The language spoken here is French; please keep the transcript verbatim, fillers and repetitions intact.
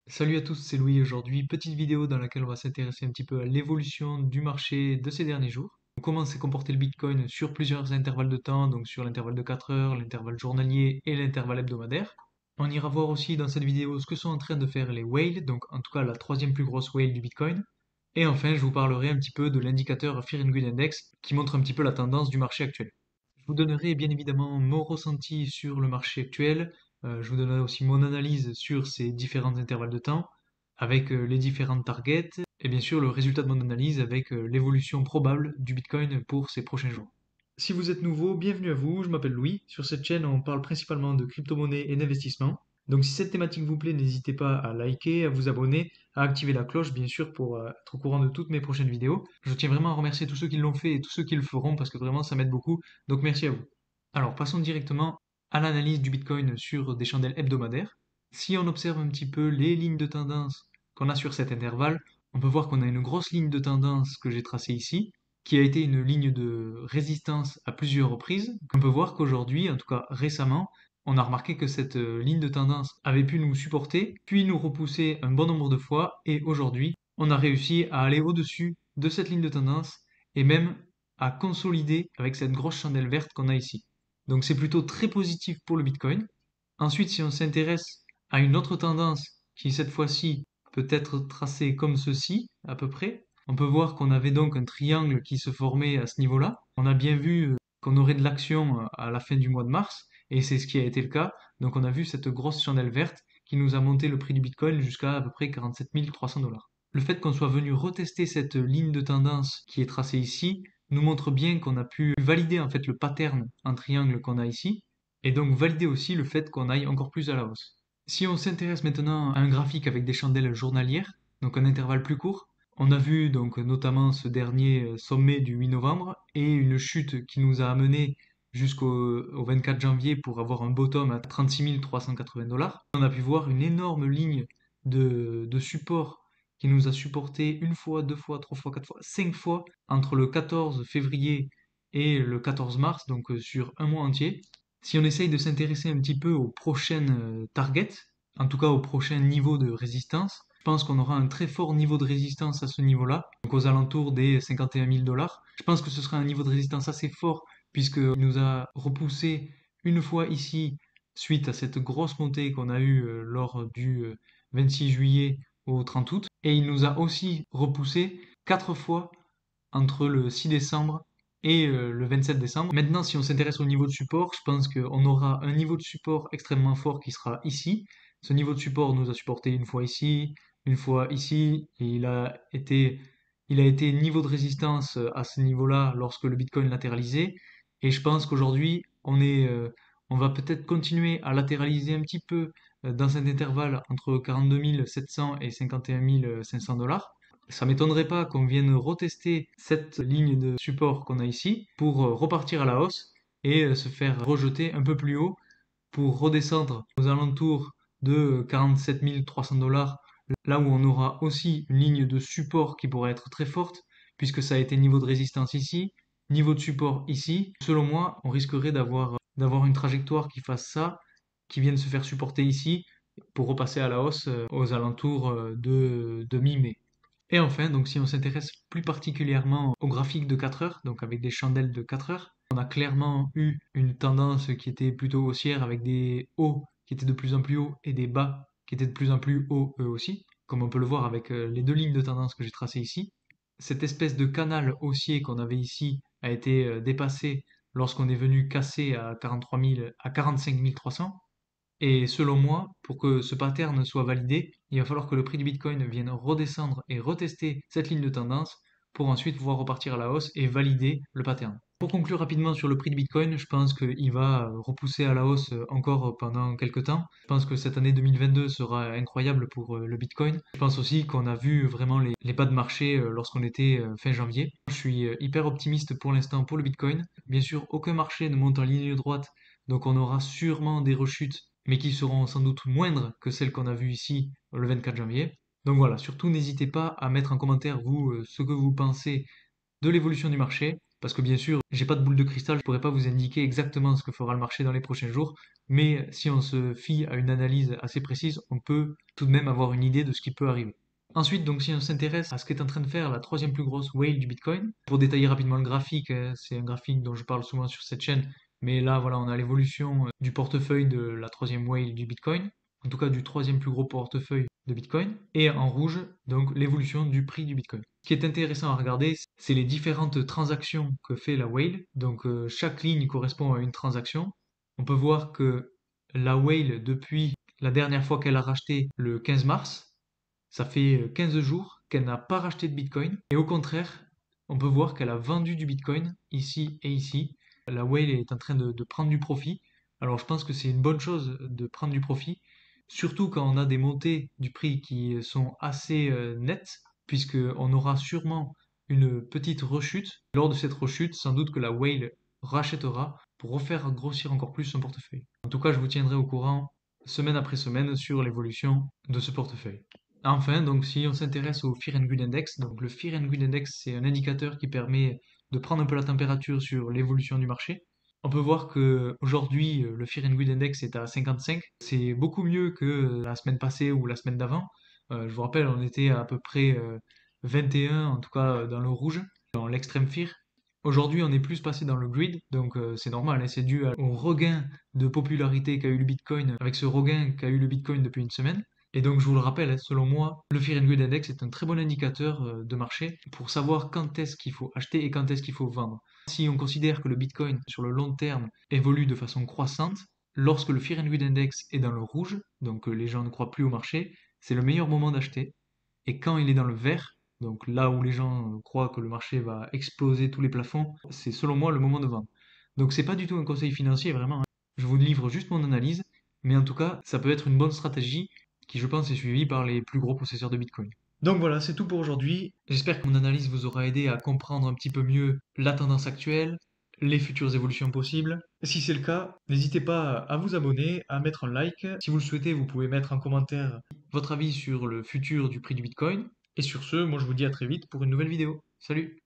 Salut à tous, c'est Louis. Aujourd'hui, petite vidéo dans laquelle on va s'intéresser un petit peu à l'évolution du marché de ces derniers jours. Comment s'est comporté le Bitcoin sur plusieurs intervalles de temps, donc sur l'intervalle de quatre heures, l'intervalle journalier et l'intervalle hebdomadaire. On ira voir aussi dans cette vidéo ce que sont en train de faire les whales, donc en tout cas la troisième plus grosse whale du Bitcoin. Et enfin, je vous parlerai un petit peu de l'indicateur Fear and Greed Index qui montre un petit peu la tendance du marché actuel. Je vous donnerai bien évidemment mon ressenti sur le marché actuel. Euh, je vous donnerai aussi mon analyse sur ces différents intervalles de temps, avec euh, les différentes targets, et bien sûr le résultat de mon analyse avec euh, l'évolution probable du Bitcoin pour ces prochains jours. Si vous êtes nouveau, bienvenue à vous, je m'appelle Louis. Sur cette chaîne, on parle principalement de crypto-monnaie et d'investissement. Donc si cette thématique vous plaît, n'hésitez pas à liker, à vous abonner, à activer la cloche, bien sûr, pour euh, être au courant de toutes mes prochaines vidéos. Je tiens vraiment à remercier tous ceux qui l'ont fait et tous ceux qui le feront, parce que vraiment, ça m'aide beaucoup. Donc merci à vous. Alors passons directement à l'analyse du Bitcoin sur des chandelles hebdomadaires. Si on observe un petit peu les lignes de tendance qu'on a sur cet intervalle, on peut voir qu'on a une grosse ligne de tendance que j'ai tracée ici, qui a été une ligne de résistance à plusieurs reprises. On peut voir qu'aujourd'hui, en tout cas récemment, on a remarqué que cette euh, ligne de tendance avait pu nous supporter, puis nous repousser un bon nombre de fois, et aujourd'hui, on a réussi à aller au-dessus de cette ligne de tendance et même à consolider avec cette grosse chandelle verte qu'on a ici. Donc c'est plutôt très positif pour le Bitcoin. Ensuite, si on s'intéresse à une autre tendance qui cette fois-ci peut être tracée comme ceci, à peu près, on peut voir qu'on avait donc un triangle qui se formait à ce niveau-là. On a bien vu euh, qu'on aurait de l'action euh, à la fin du mois de mars, et c'est ce qui a été le cas. Donc on a vu cette grosse chandelle verte qui nous a monté le prix du Bitcoin jusqu'à à peu près quarante-sept mille trois cents dollars. Le fait qu'on soit venu retester cette ligne de tendance qui est tracée ici nous montre bien qu'on a pu valider en fait le pattern en triangle qu'on a ici, et donc valider aussi le fait qu'on aille encore plus à la hausse. Si on s'intéresse maintenant à un graphique avec des chandelles journalières, donc un intervalle plus court, on a vu donc notamment ce dernier euh, sommet du huit novembre et une chute qui nous a amené jusqu'au au vingt-quatre janvier pour avoir un bottom à trente-six mille trois cent quatre-vingts dollars. On a pu voir une énorme ligne de, de support qui nous a supporté une fois, deux fois, trois fois, quatre fois, cinq fois entre le quatorze février et le quatorze mars, donc euh, sur un mois entier. Si on essaye de s'intéresser un petit peu aux prochaines euh, targets, en tout cas au prochain niveau de résistance, je pense qu'on aura un très fort niveau de résistance à ce niveau-là, donc aux alentours des cinquante et un mille dollars. Je pense que ce sera un niveau de résistance assez fort puisqu'il nous a repoussé une fois ici suite à cette grosse montée qu'on a eue euh, lors du euh, vingt-six juillet au trente août. Et il nous a aussi repoussé quatre fois entre le six décembre et euh, le vingt-sept décembre. Maintenant, si on s'intéresse au niveau de support, je pense qu'on aura un niveau de support extrêmement fort qui sera ici. Ce niveau de support nous a supporté une fois ici, une fois ici, et il a été, il a été niveau de résistance euh, à ce niveau-là lorsque le Bitcoin latéralisait. Et je pense qu'aujourd'hui, on est, euh, on va peut-être continuer à latéraliser un petit peu euh, dans cet intervalle entre quarante-deux mille sept cents et cinquante et un mille cinq cents dollars. Ça m'étonnerait pas qu'on vienne retester cette ligne de support qu'on a ici pour euh, repartir à la hausse et euh, se faire rejeter un peu plus haut pour redescendre aux alentours de quarante-sept mille trois cents dollars, là où on aura aussi une ligne de support qui pourrait être très forte, puisque ça a été niveau de résistance ici, niveau de support ici. Selon moi, on risquerait d'avoir d'avoir une trajectoire qui fasse ça, qui vienne se faire supporter ici, pour repasser à la hausse euh, aux alentours euh, de, de mi-mai. Et enfin, donc si on s'intéresse plus particulièrement au graphique de quatre heures, donc avec des chandelles de quatre heures, on a clairement eu une tendance qui était plutôt haussière avec des hauts qui étaient de plus en plus hauts et des bas qui étaient de plus en plus hauts eux aussi, comme on peut le voir avec euh, les deux lignes de tendance que j'ai tracées ici. Cette espèce de canal haussier qu'on avait ici a été euh, dépassé lorsqu'on est venu casser à quarante-trois mille, à quarante-cinq mille trois cents. Et selon moi, pour que ce pattern soit validé, il va falloir que le prix du Bitcoin vienne redescendre et retester cette ligne de tendance pour ensuite pouvoir repartir à la hausse et valider le pattern. Pour conclure rapidement sur le prix du Bitcoin, je pense qu'il va repousser à la hausse encore pendant quelques temps. Je pense que cette année deux mille vingt-deux sera incroyable pour euh, le Bitcoin. Je pense aussi qu'on a vu vraiment les, les pas de marché euh, lorsqu'on était euh, fin janvier. Je suis euh, hyper optimiste pour l'instant pour le Bitcoin. Bien sûr, aucun marché ne monte en ligne droite, donc on aura sûrement des rechutes mais qui seront sans doute moindres que celles qu'on a vues ici le vingt-quatre janvier. Donc voilà, surtout n'hésitez pas à mettre en commentaire vous euh, ce que vous pensez de l'évolution du marché. Parce que bien sûr, j'ai pas de boule de cristal, je pourrais pas vous indiquer exactement ce que fera le marché dans les prochains jours, mais si on se fie à une analyse assez précise, on peut tout de même avoir une idée de ce qui peut arriver. Ensuite, donc, si on s'intéresse à ce qu'est en train de faire la troisième plus grosse whale du Bitcoin, pour détailler rapidement le graphique, euh, c'est un graphique dont je parle souvent sur cette chaîne, mais là, voilà, on a l'évolution euh, du portefeuille de la troisième whale du Bitcoin, en tout cas du troisième plus gros portefeuille de Bitcoin, et en rouge, donc l'évolution du prix du Bitcoin. Ce qui est intéressant à regarder, c'est les différentes transactions que fait la whale. Donc euh, chaque ligne correspond à une transaction. On peut voir que la whale, depuis la dernière fois qu'elle a racheté le quinze mars, ça fait quinze jours qu'elle n'a pas racheté de Bitcoin. Et au contraire, on peut voir qu'elle a vendu du Bitcoin ici et ici. La whale est en train de, de prendre du profit. Alors je pense que c'est une bonne chose de prendre du profit, surtout quand on a des montées du prix qui sont assez euh, nettes, puisqu'on aura sûrement une petite rechute. Lors de cette rechute, sans doute que la whale rachètera pour refaire grossir encore plus son portefeuille. En tout cas, je vous tiendrai au courant semaine après semaine sur l'évolution de ce portefeuille. Enfin, donc si on s'intéresse au Fear and Greed Index, donc le Fear and Greed Index, c'est un indicateur qui permet de prendre un peu la température sur l'évolution du marché. On peut voir que aujourd'hui, euh, le Fear and Greed Index est à cinquante-cinq. C'est beaucoup mieux que la semaine passée ou la semaine d'avant. Euh, je vous rappelle, on était à peu près euh, vingt et un, en tout cas euh, dans le rouge, dans l'extrême fear. Aujourd'hui, on est plus passé dans le greed, donc euh, c'est normal, hein, c'est dû à- au regain de popularité qu'a eu le Bitcoin, avec ce regain qu'a eu le Bitcoin depuis une semaine. Et donc, je vous le rappelle, hein, selon moi, le Fear and Greed Index est un très bon indicateur euh, de marché pour savoir quand est-ce qu'il faut acheter et quand est-ce qu'il faut vendre. Si on considère que le Bitcoin, sur le long terme, évolue de façon croissante, lorsque le Fear and Greed Index est dans le rouge, donc euh, les gens ne croient plus au marché, c'est le meilleur moment d'acheter. Et quand il est dans le vert, donc là où les gens euh, croient que le marché va exploser tous les plafonds, c'est selon moi le moment de vendre. Donc c'est pas du tout un conseil financier, vraiment, hein. Je vous livre juste mon analyse, mais en tout cas, ça peut être une bonne stratégie qui, je pense, est suivie par les plus gros possesseurs de Bitcoin. Donc voilà, c'est tout pour aujourd'hui. J'espère que mon analyse vous aura aidé à comprendre un petit peu mieux la tendance actuelle, les futures évolutions possibles. Si c'est le cas, n'hésitez pas à vous abonner, à mettre un like. Si vous le souhaitez, vous pouvez mettre en commentaire votre avis sur le futur du prix du Bitcoin. Et sur ce, moi je vous dis à très vite pour une nouvelle vidéo. Salut!